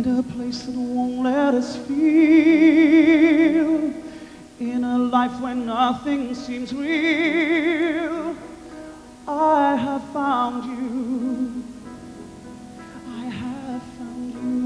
find a place that won't let us feel in a life when nothing seems real. I have found you. I have found you.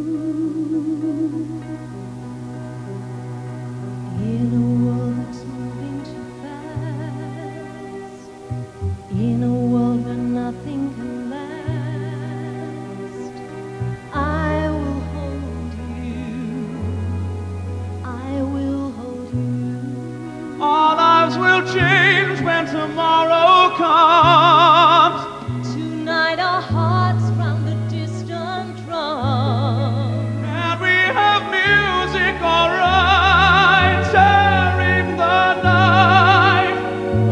In a world that's moving too fast, in a world where nothing can last, I will hold you. I will hold you. Our lives will change when tomorrow comes. Tonight our hearts round the distant drum, And we have music, alright, tearing the night. A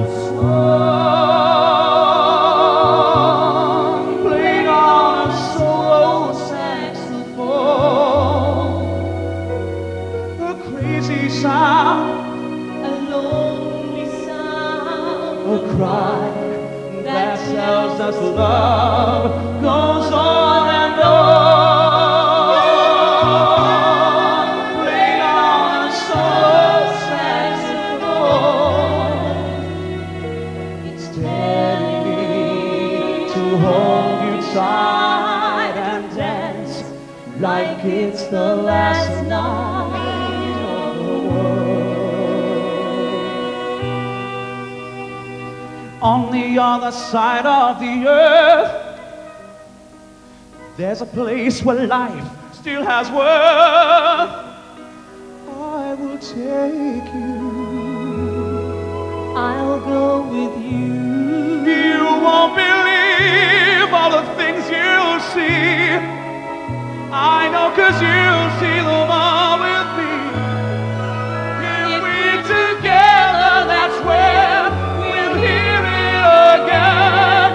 song played on a solo saxophone. A crazy sound, a lonely sound, a cry that tells us love goes on and on. Played on a solo saxophone. It's telling me to hold you tight and dance like it's the last night of the world. On the other side of the earth, there's a place where life still has worth. I will take you. I'll go with you. You won't believe all the things you'll see. I know, 'cause you'll see them all with me. If we're together, that's where we'll hear it again.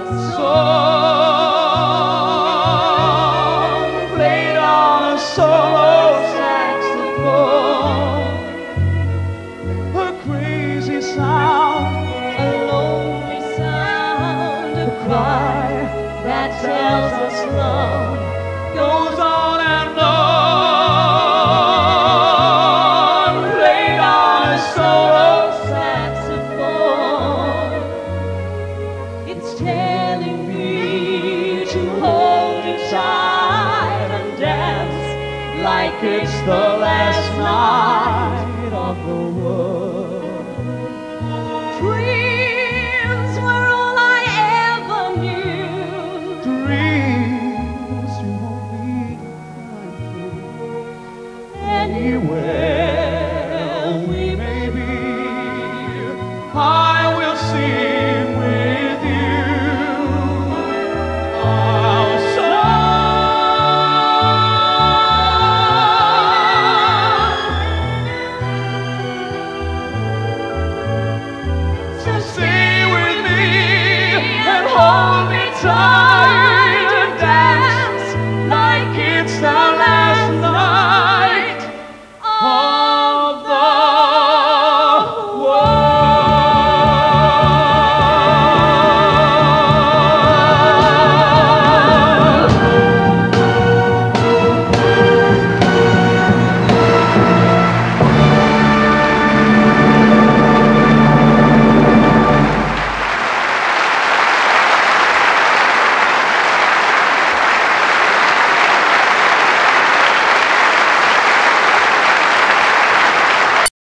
Song played on a solo saxophone. A crazy sound, A lonely sound, a cry that tells us love goes on and on. Played on a solo saxophone. It's telling me to hold you tight and dance like it's the last night of the world. Dreams were all I ever knew. Dreams you won't be anywhere we may be. I will sing with you. Our song. So stay with me and hold me tight.